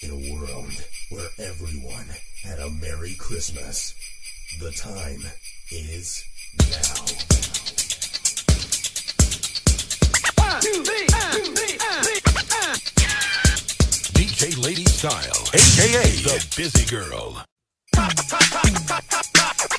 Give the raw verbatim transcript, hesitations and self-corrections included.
In a world where everyone had a Merry Christmas, the time is now. D J Lady Style, aka the Busy Girl.